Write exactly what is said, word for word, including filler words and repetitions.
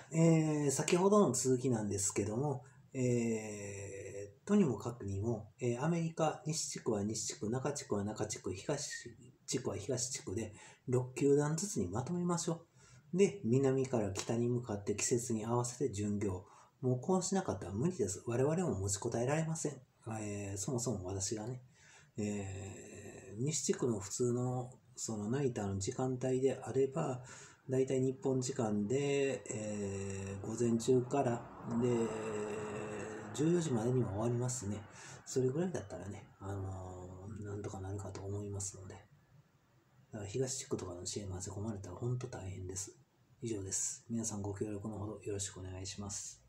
えー先ほどの続きなんですけども、えーとにもかくにも、えーアメリカ西地区は西地区、中地区は中地区、東地区は東地区でろっ球団ずつにまとめましょう。で、南から北に向かって季節に合わせて巡業。もうこうしなかったら無理です。我々も持ちこたえられません。えーそもそも私がね、えー西地区の普通のそのナイターの時間帯であれば、だいたい日本時間で、えー午前中からでじゅうよじまでには終わりますね。それぐらいだったらね、あのーなんとかなるかと思いますので。だから東地区とかの支援混ぜ込まれたら本当大変です。以上です。皆さんご協力のほどよろしくお願いします。